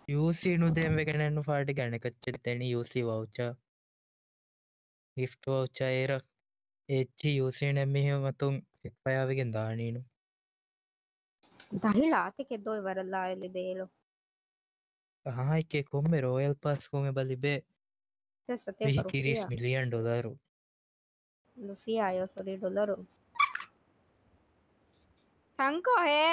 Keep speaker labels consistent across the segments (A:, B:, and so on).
A: UC නුදෙන් වෙකනන්න party ගණකච්ච තැන UC voucher gift voucher ඒර එච්චි UC නැම්මිහමතුම් පයාවගෙන් දානීනු
B: දහිලාතික දොයි වරල්ලා එලිබේලු
A: ආයිකේ කොම්මෙ රෝයල් පස් කොම බලිබේ
B: සතේ
A: $30 මිලියන්
B: ලුෆියා yo sorry ඩොලරු සංකෝ හේ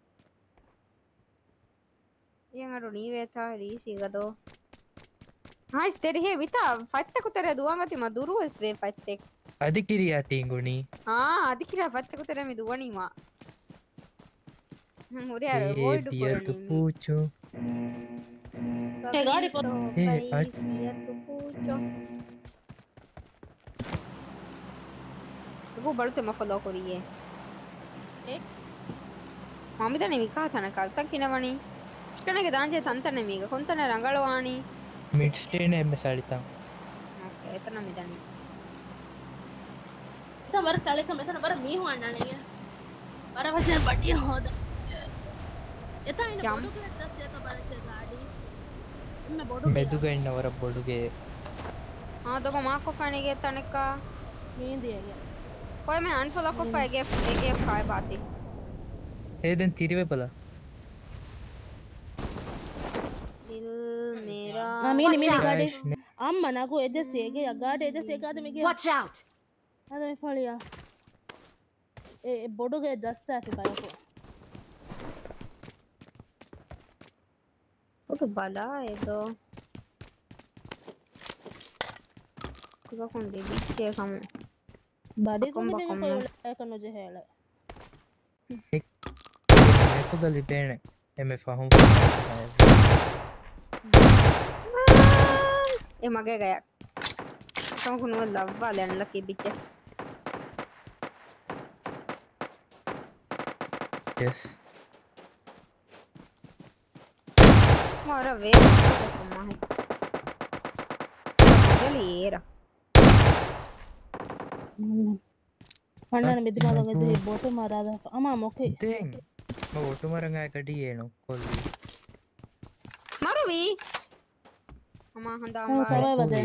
B: යංගරු නීවේතා රීසිගදෝ හායිස් තෙරහේ විතා ෆත්තකු තෙර දුවන්ගති මදුරුවස් වේ ෆත්තෙක්
A: අධිකිරියා තිංගුණී
B: අධිකිරා ෆත්තකු තෙර මි දුවනීවා මුරේ අර
A: ඒ
B: වෝයිඩ්
A: පියතු
B: කරණී
A: පූචෝ
B: गाड़ी फोटो
A: ඒ
B: वो बढ़ते मफलो करिए मामी तो नहीं कहा था ना कल तक किना बनी कने के दांजे तंतर ने मीगा कौन तने रंगलवानी
A: मिड स्टेन एम साड़िता
B: ओके इतना मिदानी
C: तो वर साले का मैं तो वर मी हुआ ना नहीं है वर वैसे बढ़िया हो दो ये तो इन बोडू के 10 या तो बारे से गाड़ी मैं बोडू
A: मेदु गइන්න වර බොඩුගේ
B: हां तो मां को फाने के तने का
C: नींद दिया गया
B: कोई मैं अनफॉलो को पाएगे एगे फाय बाती
A: ඒ දැන් තිරිවේ බලා
B: दिल मेरा
C: आमीन मेरी गाड़ी अम्मा ना को एजे सेगे या गाड़ी एजे सेगा दे मेगे
D: Watch out!
C: अरे मैं फलिया ए बोडो के दस्ता है बायो को
B: वो तो बाला है तो कुछ कौन दे बीचे हम
C: बाडी सुन मेगे कोई कनो जे हेला
A: මේක ගලිපේන එම ෆහුම්
B: ये मगे गया कौन कौन वो लव वाले अनलकी बिचेस
A: yes
B: मारा वे तो कमा है चल येरा
C: අන්නන මෙදිමාලගේ ජේ බොටු මරාද අමා මොකේ
A: ඉතින් මම ඔටු මරංගා කඩියේනෝ කොල්ලි
B: मारो वी अमा हंदा
C: हाँ, करवा बदे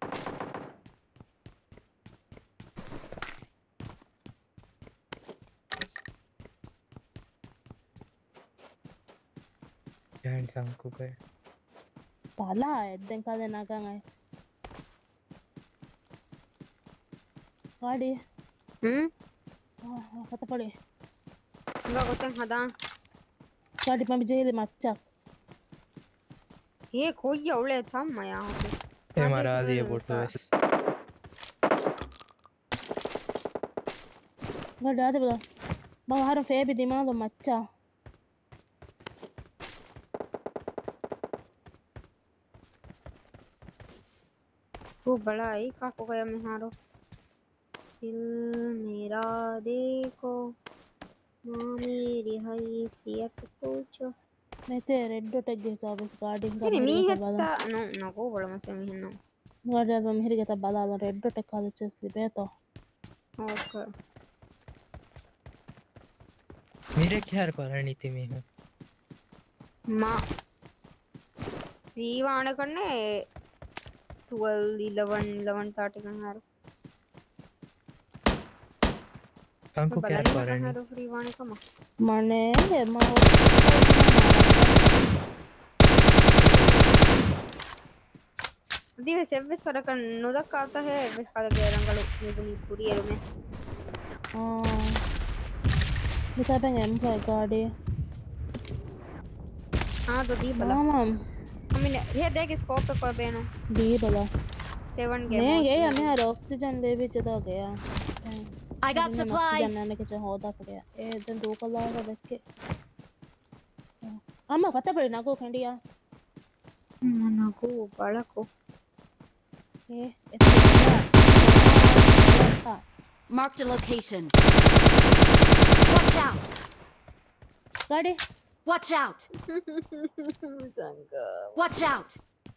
A: ජයන් සංකුකේ
C: पाला है दिन का दिन आगा है गाड़ी पता पड़े
B: इंगा गोते हदा
C: गाड़ी में जेल मच्चा
B: ये कोई औले था मया होते
A: ඒ මරාදිය බොටු වෙස්
C: गाड़ी आते बता बाहर फे भी दिमाग मच्चा
B: वो बड़ा ही काको गया मैं हारो दिल मेरा देखो मां मेरी हैसियत पूछो
C: मैं ते रेड डॉट के सर्विस गाड़ी का
B: तेरी मी हेता नो नो को बड़ा मसे मी हनो
C: गाड़ी तो मेरे के बला रेड डॉट का चेस बे तो
B: ओके
A: මීර කියර පලනිති මෙහ
B: मां රීවාණ කරන්නේ 12 11 30 කන් हारो
A: සංකු කියර පලනි
B: हारो රීවාණ කම
C: मने मां
B: दिवे सेव्विस फरक नुदक आता है विस का के रंगल निगुनी पूरी एरो में
C: bisa pengen play गाड़ी
B: हां तो दी बला
C: मामा
B: हमें ये देख स्कोप पे कोई बेनो
C: दी बला
B: 7 गेम
C: नहीं गया मैं यार ऑक्सीजन दे भी चला गया
D: I got supplies.
C: ऑक्सीजन के जो होता गया ए दिन दो को लगा देख के अम्मा पता पड़े ना को खंडिया
B: ना को बड़ा को
C: ए
D: Marked a location. Watch out!
C: गाड़ी
D: Watch out! Watch out!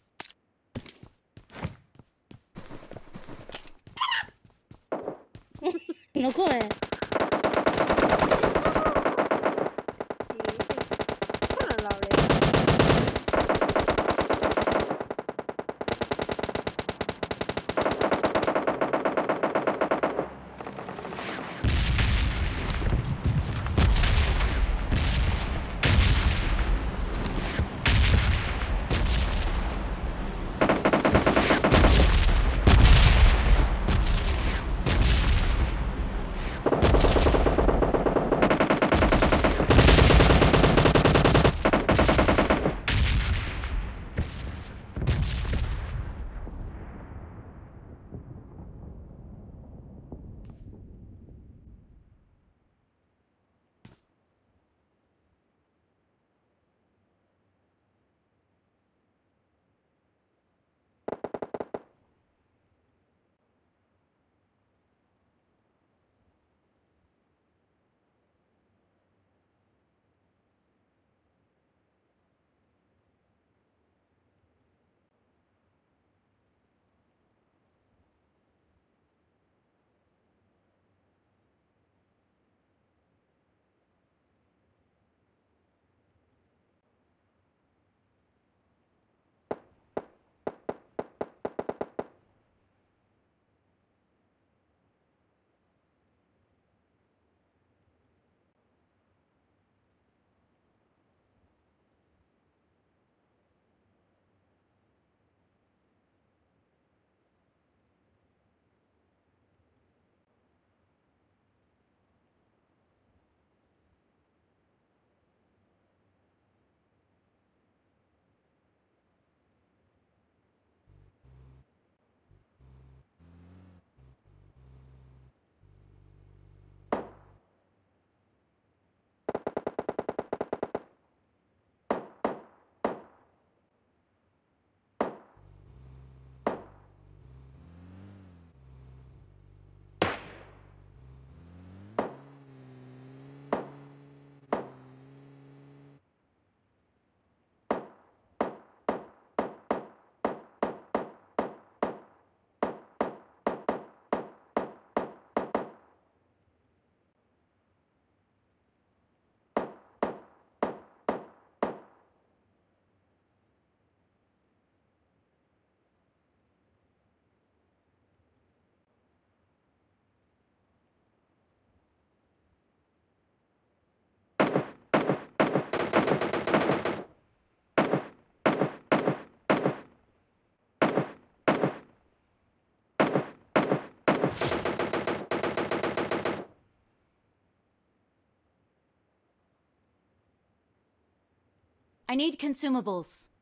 C: नको है
D: I need consumables.